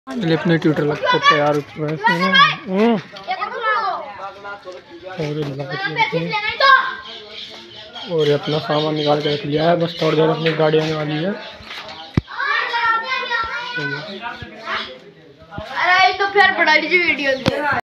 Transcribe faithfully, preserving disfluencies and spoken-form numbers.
पहले अपने ट्यूटर लगते तैयार हो चुके हैं और ये अपना सामान निकाल के रख लिया है। बस थोड़ी देर अपनी गाड़ी आने वाली है। अरे तो फिर बड़ा लीजिए वीडियो।